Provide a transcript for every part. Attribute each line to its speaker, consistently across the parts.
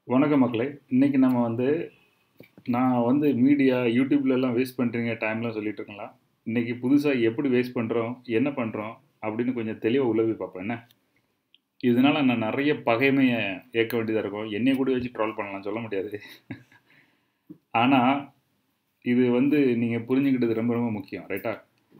Speaker 1: வணக்கம் மக்களே. இன்னைக்கு நம்ம வந்து நான் வந்து மீடியா, யூடியூப்லலாம் வேஸ்ட் பண்ணுறீங்க டைம்லாம் சொல்லிட்டு இருக்கலாம். இன்னைக்கு புதுசா எப்படி வேஸ்ட் பண்ணுறோம், என்ன பண்ணுறோம் அப்படின்னு கொஞ்சம் தெளிவா உள்ள போய் பார்ப்போம் என்ன? இதனால நான் நெறைய பகைமைய ஏற்க வேண்டியதா இருக்கும். என்னைய கூட வச்சு ட்ரோல் பண்ணலாம் சொல்ல முடியாது. ஆனா, இது வந்து நீங்க புரிஞ்சுக்கிட்டது ரொம்ப ரொம்ப முக்கியம். ரைட்டா?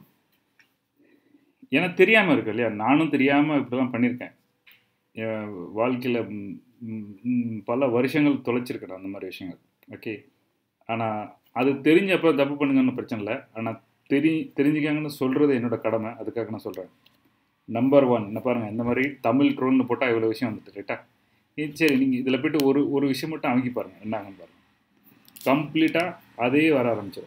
Speaker 1: ஏன்னா தெரியாம இருக்கு இல்லையா? நானும் தெரியாம இப்படிலாம் பண்ணியிருக்கேன். என் வாழ்க்கையில ம் ம் ம் பல வருஷங்கள் தொலைச்சிருக்கேன் நான் அந்த மாரி விஷயங்கள். ஓகே. ஆனா, அது தெரிஞ்சப்ப தப்பு பண்ணுங்கன்னு பிரச்சனை இல்ல. ஆனா, தெரிஞ்சுக்கங்கன்னு சொல்றது என்னோட கடமை. அதுக்காக நான் சொல்றேன். நம்பர் 1 என்ன பாருங்க, இந்த மாரி தமிழ் ட்ரோல்னு போட்டா இவ்வளோ விஷயம் வந்துட்டு ரைட்டா? சரி நீங்க இதில போயிட்டு ஒரு ஒரு விஷயம் மட்டும் அமுக்கி பாருங்க. என்ன ஆகும்ன்னு பாருங்க. கம்ப்ளீட்டா அதே வர ஆரம்பிச்சுரும்.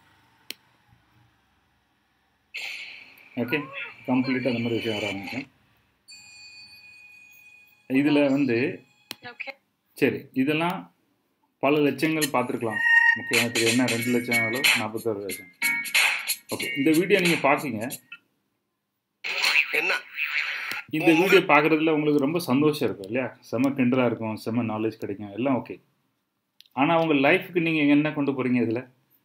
Speaker 1: ஓகே. கம்ப்ளீட்டா அந்த மாரி விஷயம் வர ஆரம்பிக்கும். இதில வந்து சரி இதெல்லாம் பல லட்சங்கள் பார்த்துருக்கலாம். முக்கியமா என்ன 2,00,000 எவ்வளோ? 46,00,000. ஓகே. இந்த வீடியோ நீங்க பார்க்குறீங்க.
Speaker 2: என்ன
Speaker 1: இந்த வீடியோ பார்க்குறதுல உங்களுக்கு ரொம்ப சந்தோஷம் இருக்கும் இல்லையா? செம்ம கிண்டலா இருக்கும், செம்ம நாலேட்ஜ் கிடைக்கும், எல்லாம் ஓகே. ஆனா உங்க லைஃப்க்கு நீங்க என்ன கொண்டு போறீங்க இதுல?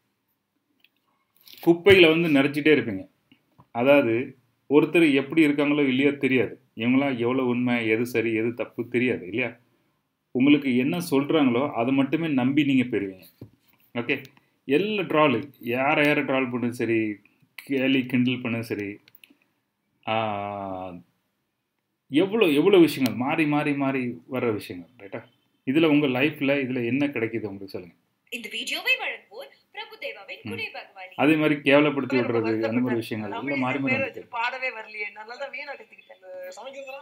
Speaker 1: குப்பைகள வந்து நெறச்சிட்டே இருப்பீங்க. அதாவது ஒருத்தர் எப்படி இருக்காங்களோ இல்லையோ தெரியாது. இவங்கலாம் எவ்வளோ உண்மை, எது சரி, எது தப்பு தெரியாது இல்லையா? உங்களுக்கு என்ன சொல்றாங்களோ அத மட்டுமே நம்பி நீங்க போயிருவீங்க. ஓகே. எல்லா ட்ராலு யார யார ட்ரால் பண்ணதும் சரி, கேலி கிண்டல் பண்ணதும் சரி, ஆ எவ்வளோ எவ்வளோ விஷயங்கள் மாறி, மாறி, மாறி வர்ற விஷயங்கள். ரைட்டா? இதுல உங்க லைஃப்ல இதுல என்ன கிடைக்குது உங்களுக்கு சொல்லுங்க?
Speaker 3: இந்த வீடியோவை வழங்குவோர் பிரபுதேவாவின்
Speaker 1: ம்.
Speaker 3: குடை பகவானி.
Speaker 1: அதே மாரி கேவலப்படுத்தி
Speaker 2: ரொம்ப
Speaker 1: விடுறது, அந்த மாரி
Speaker 2: வருத்தப்பட்டாரு.
Speaker 1: விஷயங்கள் எல்லாம்
Speaker 2: தமிழ்ல
Speaker 1: மாறி மாறி
Speaker 2: பேர்
Speaker 1: வந்துட்டு
Speaker 2: வச்சுட்டு
Speaker 1: இருக்கு.
Speaker 2: பாடவே வரலையே. நல்லா தான் வீணா கத்துக்கிட்டேன். சமைக்கிறதா?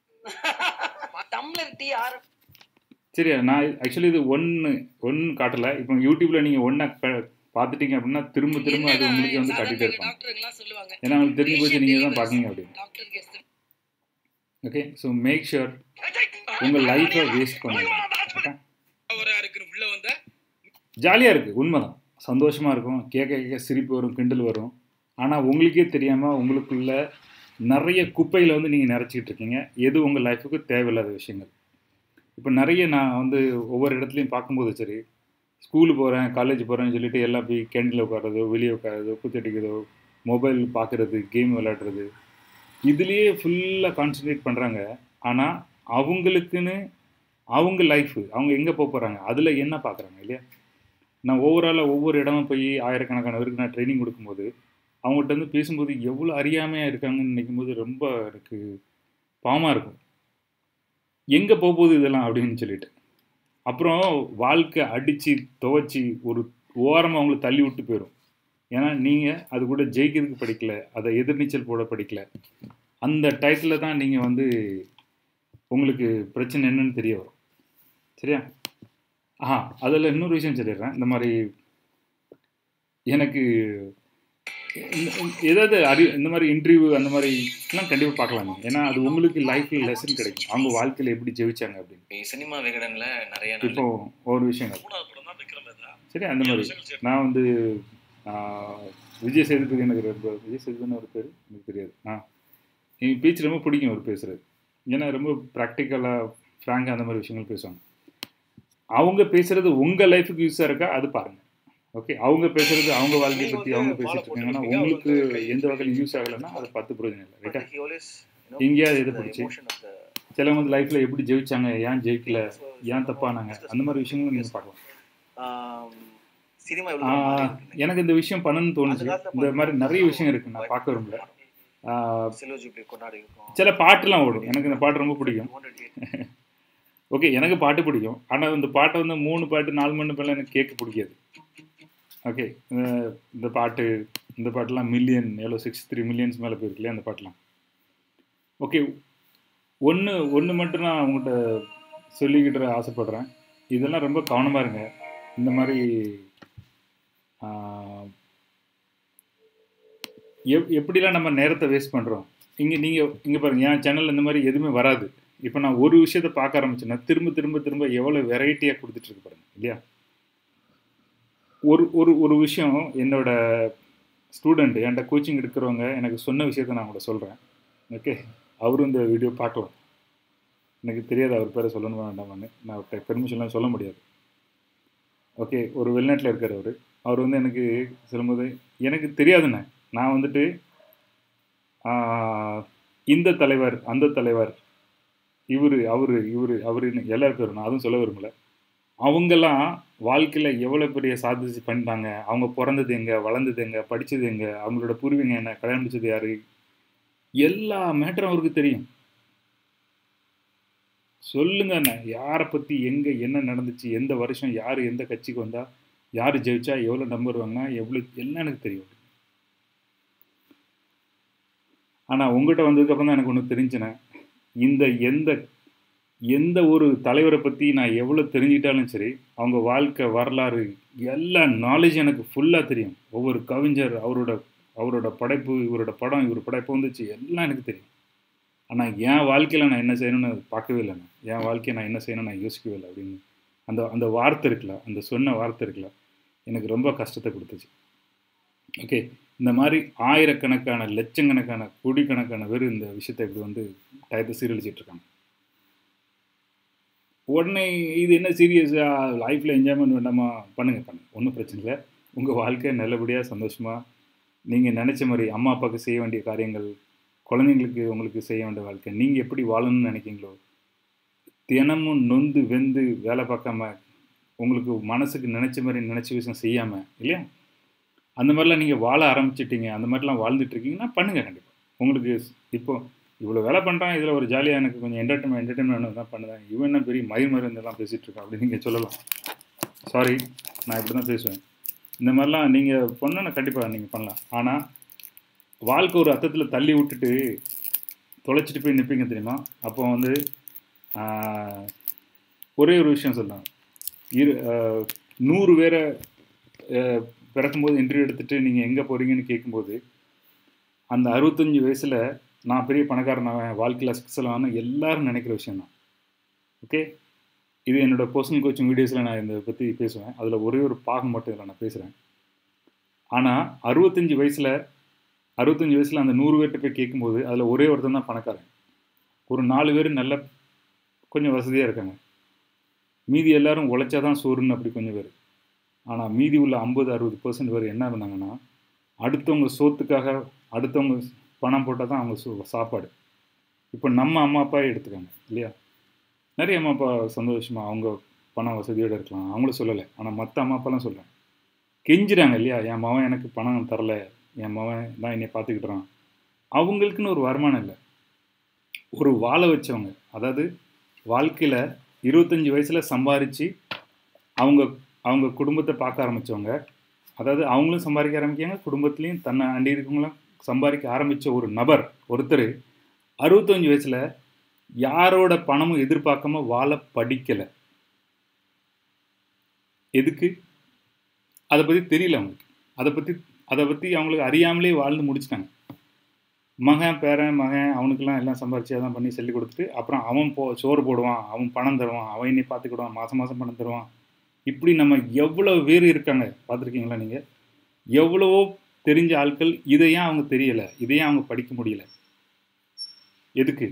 Speaker 2: டம்ளர் டீ
Speaker 1: சரி நான் ஆக்சுவலி இது 1 காட்டல. இப்போ YouTubeல நீங்க 1 பார்த்துட்டீங்க அப்படின்னா, திரும்ப திரும்ப அது உங்களுக்கே வந்து காட்டிட்டே இருப்பாங்க.
Speaker 2: டாக்டருங்கலாம் சொல்லுவாங்க.
Speaker 1: ஏன்னா அவங்களுக்கு தெரிஞ்சு போச்சு நீங்க தான் பார்க்கீங்க அப்படின்னு.
Speaker 2: Doctor guest
Speaker 1: okay. So make sure உங்க லைஃப வேஸ்ட் பண்ணாதீங்க. ஓகே.
Speaker 2: அவரா இருக்கு உள்ள வந்த
Speaker 1: ஜாலியா இருக்கு. உண்மதான். சந்தோஷமா இருக்கும். கேட்க கேட்க சிரிப்பு வரும், கிண்டல் வரும். ஆனா உங்களுக்கே தெரியாம உங்களுக்குள்ள நெறைய குப்பைகள வந்து நீங்க நெறச்சிக்கிட்டு இருக்கீங்க. எது உங்க லைஃப்க்கு தேவையில்லாத விஷயங்கள். இப்ப நெறைய நான் வந்து ஒவ்வொரு இடத்துலயும் பார்க்கும்போது சரி, ஸ்கூலு போறேன், காலேஜ் போறேன்னு சொல்லிட்டு எல்லாம் போய் கேண்டீன்ல உட்கார்றதோ, வெளிய உட்கார்றதோ, குத்தடிக்கிறதோ, மொபைல் பார்க்குறது, கேம் விளையாடுறது, இதுலயே ஃபுல்லா கான்சன்ட்ரேட் பண்றாங்க. ஆனா, அவங்களுக்குன்னு அவங்க லைஃபு, அவங்க எங்க போறாங்க? அதுல என்ன பார்க்குறாங்க இல்லையா? நான் ஓவராலா ஒவ்வொரு இடமா போய் ஆயிரக்கணக்கான பேருக்கு நான் ட்ரெய்னிங் குடுக்கும்போது, அவங்கள்ட்ட வந்து பேசும்போது எவ்வளோ அறியாமையா இருக்காங்கன்னு நினைக்கும்போது ரொம்ப எனக்கு பாவமா இருக்கும். எங்க போப்போது இதெல்லாம் அப்படின்னு சொல்லிட்டு. அப்புறம் வாழ்க்கை அடிச்சு, துவச்சு ஒரு ஓரமா அவங்கள தள்ளி விட்டு போயிரும். ஏன்னா, நீங்க அது கூட ஜெயிக்கிறதுக்கு படிக்கல. அத எதிர்நீச்சல் போட படிக்கல. அந்த டயத்துல தான் நீங்க வந்து உங்களுக்கு பிரச்சனை என்னன்னு தெரிய வரும். சரியா? அதுல இன்னொரு விஷயம் சொல்லிடுறேன். இந்த மாரி எனக்கு ஏதாவது இந்த மாரி இன்டர்வியூ அந்த மாரிலாம் கண்டிப்பா பார்க்கலாம் நீங்க. ஏன்னா, அது உங்களுக்கு லைஃப்ல லெசன் கிடைக்கும். அவங்க வாழ்க்கையில எப்படி ஜெயிச்சாங்க அப்படின்னு.
Speaker 2: சினிமா விகடன்ல நிறைய
Speaker 1: இப்போ ஒரு விஷயங்கள்.
Speaker 2: 3வது படம் தான் விக்ரம் வேதா.
Speaker 1: சரி அந்த மாரி. நான் வந்து ஆ விஜய் சேதுபதி எனக்கு விஜய் சேதுபதின்னு ஒரு பேரு? எனக்கு தெரியாது. என் பேச்சு ரொம்ப பிடிக்கும் அவரு பேசுறது. ஏன்னா ரொம்ப பிராக்டிகலா, ஃப்ராங்கா அந்த மாரி விஷயங்கள் பேசுவாங்க. அவங்க பேசுறது உங்க லைஃப்க்கு யூஸா இருக்கா? அது பாருங்க. ஓகே. அவங்க பேசுறது அவங்க வாழ்க்கைய
Speaker 2: நீங்க
Speaker 1: பத்தி
Speaker 2: வந்து
Speaker 1: அவங்க
Speaker 2: மாலை
Speaker 1: பேசிட்டு இருக்காங்கன்னா,
Speaker 2: போட்டுருப்பீங்க. அவர்
Speaker 1: உங்களுக்கு
Speaker 2: வந்து கை
Speaker 1: எந்த வகையிலும் யூஸ் ஆகலன்னா, அத பார்த்து பிரயோஜனம் இல்ல. ரைட்டா? எங்கேயாவது எத பிடிச்சு, சிலவங்க வந்து லைஃப்ல எப்படி ஜெயிச்சாங்க? ஏன் ஜெயிக்கல? ஏன் தப்பானாங்க? அந்த மாரி விஷயங்களும் நீங்க பார்க்கலாம்.
Speaker 2: சினிமா
Speaker 1: ஆ
Speaker 2: எவ்வளவு மாறி இருக்கு.
Speaker 1: எனக்கு இந்த விஷயம் பண்ணணும்னு
Speaker 2: அந்த
Speaker 1: தோணுச்சு.
Speaker 2: காலத்துல
Speaker 1: இந்த மாரி
Speaker 2: பாத்தீங்கன்னா
Speaker 1: நெறைய விஷயம் இருக்கு. நான் பார்க்க விரும்பல. ஆ
Speaker 2: சில்வர் ஜூப்ளி கொண்டாடி இருக்கோம்.
Speaker 1: சில பாட்டுலாம் ஓடும். எனக்கு இந்த பாட்டு ரொம்ப பிடிக்கும். ஓகே. எனக்கு பாட்டு பிடிக்கும். ஆனா இந்த பாட்ட வந்து 3 பாட்டு, 4 மணி நேரம்லாம் எனக்கு கேட்க பிடிக்காது. ஓகே. இந்த இந்த பாட்டு இந்த பாட்டுலாம் மில்லியன் எவ்வளோ 63 மில்லியன்ஸ் மேல போயிருக்கு இல்லையா அந்த பாட்டுலாம். ஓகே. ஒண்ணு ஒண்ணு மட்டும் நான் உங்கட்ட சொல்லிக்கிட ஆசைப்படுறேன். இதெல்லாம் ரொம்ப கவனமா இருங்க. இந்த மாரி ஆ எப்படிலாம் நம்ம நேரத்த வேஸ்ட் பண்றோம். இங்க பாருங்க என் சேனல்ல இந்த மாரி எதுவுமே வராது. இப்ப நான் ஒரு விஷயத்த பார்க்க ஆரம்பிச்சேன்னா, திரும்ப திரும்ப திரும்ப எவ்வளோ வெரைட்டியா குடுத்துட்டு இருக்கு பாருங்க. இல்லையா? ஒரு ஒரு ஒரு விஷயம் என்னோட ஸ்டூடண்ட் என்ட்ட கோச்சிங் எடுக்கிறவங்க எனக்கு சொன்ன விஷயத்த நான் உங்கள்ட்ட சொல்றேன். ஓகே. அவரும் இந்த வீடியோ பார்க்கலாம். எனக்கு தெரியாது அவர் பேரை சொல்லணும் வேண்டாமான்னு. நான் அவர்கிட்ட பெர்மிஷன்லாம் சொல்ல முடியாது. ஓகே, ஒரு வெளிநாட்டில் இருக்கார் அவர். அவர் வந்து எனக்கு சொல்லும்போது எனக்கு தெரியாதுண்ணே. நான் வந்துட்டு இந்த தலைவர் அந்த தலைவர் அவருன்னு எல்லாரும் பேரும் நான் அதுவும் சொல்ல விரும்பல. அவங்கெல்லாம் வாழ்க்கையில் எவ்வளோ பெரிய சாதிச்சு பண்ணிட்டாங்க, அவங்க பிறந்தது எங்கே, வளர்ந்தது எங்கே, படித்தது எங்கே, அவங்களோட பூர்வீகம் என்ன, கல்யாணம் முடிச்சது யார், எல்லா மேட்டரும் அவருக்கு தெரியும். சொல்லுங்க அண்ணா, யாரை பற்றி எங்கே என்ன நடந்துச்சு, எந்த வருஷம் யார் எந்த கட்சிக்கு வந்தால், யார் ஜெயிச்சா எவ்வளோ நம்பர் வாங்கினா எவ்வளோ எல்லாம் எனக்கு தெரியும். ஆனால் உங்கள்கிட்ட வந்ததுக்கப்புறம் தான் எனக்கு ஒன்று தெரிஞ்சுனேன். இந்த எந்த ஒரு தலைவரை பற்றி நான் எவ்வளோ தெரிஞ்சிட்டாலும் சரி, அவங்க வாழ்க்கை வரலாறு எல்லா நாலேஜ் எனக்கு ஃபுல்லாக தெரியும். ஒவ்வொரு கவிஞர், அவரோட படைப்பு, இவரோட படம், இவர் படைப்பு வந்துச்சு, எல்லாம் எனக்கு தெரியும். ஆனால் என் வாழ்க்கையில் நான் என்ன செய்யணும்னு பார்க்கவே இல்லைண்ணா. என் வாழ்க்கையை நான் என்ன செய்யணும்னு நான் யோசிக்கவே இல்லை அப்படின்னு அந்த வார்த்தை இருக்குல்ல, அந்த சொன்ன வார்த்தை இருக்குல்ல, எனக்கு ரொம்ப கஷ்டத்தை கொடுத்துச்சு. ஓகே, இந்த மாதிரி ஆயிரக்கணக்கான லட்சக்கணக்கான கோடிக்கணக்கான பேர் இந்த விஷயத்தை இப்படி வந்து டயத்தை சீரழிச்சிட்ருக்காங்க. உடனே இது என்ன சீரியஸாக லைஃப்பில் என்ஜாய்மெண்ட் வேண்டாமா, பண்ணுங்கள் ஒன்றும் பிரச்சனை இல்லை. உங்கள் வாழ்க்கை நல்லபடியாக சந்தோஷமாக நீங்கள் நினச்ச மாதிரி அம்மா அப்பாவுக்கு செய்ய வேண்டிய காரியங்கள், குழந்தைங்களுக்கு உங்களுக்கு செய்ய வேண்டிய வாழ்க்கை, நீங்கள் எப்படி வாழணும்னு நினைக்கிங்களோ, தினமும் நொந்து வெந்து வேலை பார்க்காம உங்களுக்கு மனசுக்கு நினச்ச மாதிரி நினச்ச விஷயம் செய்யாமல் இல்லையா, அந்த மாதிரிலாம் நீங்கள் வாழ ஆரம்பிச்சிட்டிங்க, அந்த மாதிரிலாம் வாழ்ந்துட்டுருக்கீங்கன்னா பண்ணுங்கள். கண்டிப்பாக உங்களுக்கு இப்போது இவ்வளோ வேலை பண்ணுறான், இதில் ஒரு ஜாலியாக எனக்கு கொஞ்சம் என்டர்டைன்மெண்ட் தான் பண்ணுறேன், இவன் என்ன பெரிய மயிர் இருந்தெல்லாம் பேசிகிட்டு இருக்கா அப்படின்னு நீங்கள் சொல்லலாம். சாரி, நான் இப்படி தான் பேசுவேன். இந்த மாதிரிலாம் நீங்கள் பண்ணணும், கண்டிப்பாக நீங்கள் பண்ணலாம். ஆனால் வாழ்க்கை ஒரு அர்த்தத்தில் தள்ளி விட்டுட்டு தொலைச்சிட்டு போய் நிற்பீங்க தெரியுமா. அப்போ வந்து ஒரே ஒரு விஷயம் சொல்லலாம். 100 பேரை பிறக்கும்போது இன்டர்வியூ எடுத்துகிட்டு நீங்கள் எங்கே போகிறீங்கன்னு கேட்கும்போது, அந்த 65 வயசில் நான் பெரிய பணக்காரனாவேன், வாழ்க்கையில் சக்ஸஸ் ஆகணும் எல்லாரும் நினைக்கிற விஷயந்தான். ஓகே, இது என்னோடய பர்சனல் கோச்சிங் வீடியோஸில் நான் இதை பற்றி பேசுவேன். அதில் ஒரே ஒரு பாகம் மட்டும் இதில் நான் பேசுகிறேன். ஆனால் 65 வயசில் அந்த 100 பேர்கிட்ட போய் கேட்கும்போது அதில் ஒரே ஒருத்தன் தான் பணக்காரன். ஒரு 4 பேர் நல்ல கொஞ்சம் வசதியாக இருக்காங்க. மீதி எல்லோரும் உழைச்சா தான் சோறுன்னு அப்படி கொஞ்சம் பேர். ஆனால் மீதி உள்ள 50-60% பேர் என்ன இருந்தாங்கன்னா, அடுத்தவங்க சோத்துக்காக அடுத்தவங்க பணம் போட்டால் தான் அவங்க சாப்பாடு. இப்போ நம்ம அம்மா அப்பா எடுத்துக்காங்க இல்லையா, நிறைய அம்மா அப்பா சந்தோஷமாக அவங்க பணம் வசதியோடு இருக்கலாம், அவங்களும் சொல்லலை. ஆனால் மற்ற அம்மா அப்பாலாம் சொல்கிறேன், கெஞ்சுறாங்க இல்லையா, என் மகன் எனக்கு பணம் தரலை, என் மகன் தான் என்னை பார்த்துக்கிட்டுறான். அவங்களுக்குன்னு ஒரு வருமானம் இல்லை. ஒரு வாழ வச்சவங்க, அதாவது வாழ்க்கையில் 25 வயசில் சம்பாரித்து அவங்க குடும்பத்தை பார்க்க ஆரம்பித்தவங்க, அதாவது அவங்களும் சம்பாதிக்க ஆரம்பிக்காங்க, குடும்பத்துலேயும் தன்னை அண்டி இருக்கவங்களும் சம்பாதிக்க ஆரம்பித்த ஒரு நபர் ஒருத்தர் 65 வயசில் யாரோட பணமும் எதிர்பார்க்காம வாழ படிக்கலை. எதுக்கு? அதை பற்றி தெரியல அவங்களுக்கு. அதை பற்றி அவங்களுக்கு அறியாமலே வாழ்ந்து முடிச்சிட்டாங்க. மகன் அவனுக்கெல்லாம் எல்லாம் சம்பாரிச்சு அதான் பண்ணி சொல்லி கொடுத்துட்டு, அப்புறம் அவன் சோறு போடுவான், அவன் பணம் தருவான், அவன் என்னை பார்த்துக்கிடுவான், மாதம் பணம் தருவான். இப்படி நம்ம எவ்வளோ பேர் இருக்காங்க பார்த்துருக்கீங்களா நீங்கள்? எவ்வளவோ தெரிஞ்ச ஆட்கள், இதையும் அவங்க தெரியலை, இதையும் அவங்க படிக்க முடியல. எதுக்கு?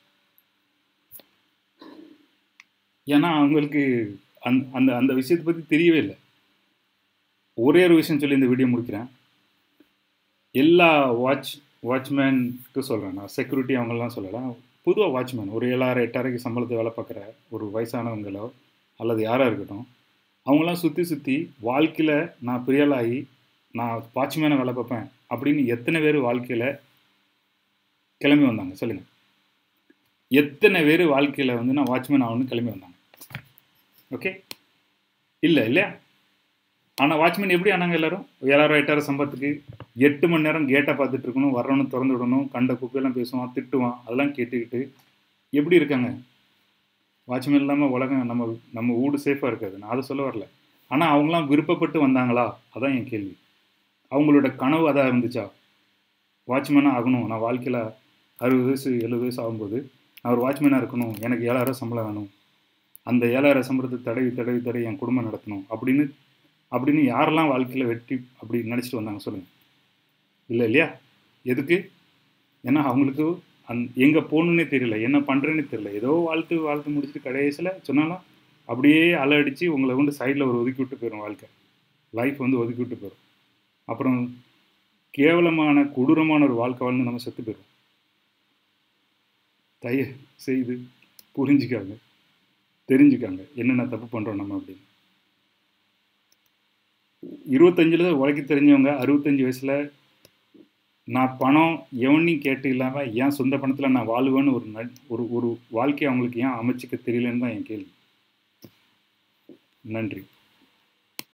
Speaker 1: ஏன்னா அவங்களுக்கு அந்த விஷயத்தை பற்றி தெரியவே இல்லை. ஒரே ஒரு விஷயம் சொல்லி இந்த வீடியோ முடிக்கிறேன். எல்லா வாட்ச்மேனுக்கு சொல்கிறேன் நான், செக்யூரிட்டி அவங்கெல்லாம் சொல்லலாம். பொதுவாக வாட்ச்மேன் ஒரு 7,000-8,000 சம்பளத்தை வேலை பார்க்குற ஒரு வயசானவங்களோ அல்லது யாராக இருக்கட்டும், அவங்களாம் சுற்றி வாழ்க்கையில் நான் பெரியாளாகி நான் வாட்ச்மேனை வேலை பார்ப்பேன் அப்படின்னு எத்தனை பேர் வாழ்க்கையில் கிளம்பி வந்தாங்க சொல்லுங்கள்? எத்தனை பேர் வாழ்க்கையில் வந்து நான் வாட்ச்மேன் ஆகணும்னு கிளம்பி வந்தாங்க? ஓகே, இல்லையா? ஆனால் வாட்ச்மேன் எப்படி ஆனாங்க? எல்லோரும் 7,000-8,000 சம்பளத்துக்கு 8 மணி நேரம் கேட்டை பார்த்துட்டு இருக்கணும், வரணும், திறந்து விடணும், கண்ட குப்பையெல்லாம் பேசுவான், திட்டுவான், அதெல்லாம் கேட்டுக்கிட்டு எப்படி இருக்காங்க? வாட்ச்மேன் இல்லாமல் உலகம் நம்ம வீடு சேஃபாக இருக்காது. நான் அதை சொல்ல வரல. ஆனால் அவங்களாம் விருப்பப்பட்டு வந்தாங்களா? அதான் என் கேள்வி. அவங்களோட கனவு அதாக இருந்துச்சா? வாட்ச்மேனாக ஆகணும், நான் வாழ்க்கையில் 60 வயசு 70 வயசு ஆகும்போது நான் ஒரு வாட்ச்மேனாக இருக்கணும், எனக்கு 7,000 சம்பளம் வேணும், அந்த 7,000 சம்பளத்தை தடவி என் குடும்பம் நடத்தணும் அப்படின்னு யாரெல்லாம் வாழ்க்கையில் வெற்றி அப்படி நினச்சிட்டு வந்தாங்க சொல்லுங்கள்? இல்லையா? எதுக்கு? ஏன்னா அவங்களுக்கு எங்கே போகணுன்னே தெரியல, என்ன பண்ணுறேன்னே தெரியல. ஏதோ வாழ்த்து முடிச்சுட்டு கடைசியில் சொன்னாலும் அப்படியே அலை அடித்து உங்களை வந்து சைடில் ஒரு ஒதுக்கி விட்டு போயிடும். வாழ்க்கை லைஃப் வந்து ஒதுக்கி விட்டு போயிடும். அப்புறம் கேவலமான கொடூரமான ஒரு வாழ்க்கை வாழ்ந்து நம்ம செத்து போயிடும். தயவு செய்து புரிஞ்சுக்காங்க, தெரிஞ்சுக்காங்க என்னென்ன தப்பு பண்ணுறோம் நம்ம அப்படின்னு. 25 உழைக்க தெரிஞ்சவங்க 65 வயசில் நான் பணம் எவனையும் கேட்டு இல்லாமல் ஏன் சொந்த பணத்தில் நான் வாழுவேன்னு ஒரு வாழ்க்கையை அவங்களுக்கு ஏன் அமைச்சிக்க தெரியலன்னு தான் என் கேள்வி. நன்றி.